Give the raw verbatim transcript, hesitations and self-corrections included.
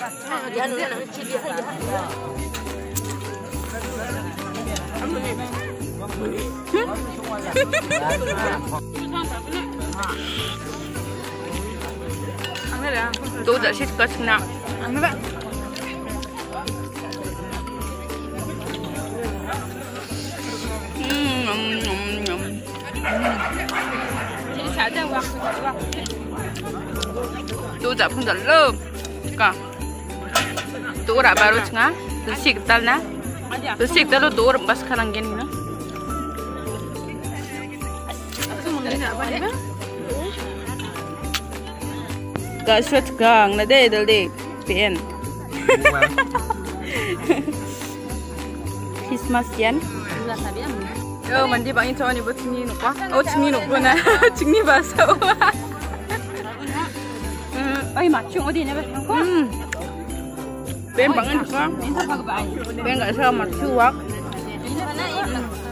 Tôi đã xịt cơ chừng nào. Ăn vậy. Tôi đã không dẫn lơm. Cả. Tôi đã baru chừng tôi xịt tal na. Tôi xịt tal tôi đã bas khanang gini na. Gak sweat gang, na deh deh pen. Christmas yan. Yo, mandi bang itu ani buat sini nuka. Oh, sini nuka na, sini basah. Ay, macam odi ni betul. Ben bangan nuka. Ben gak sama macam wak.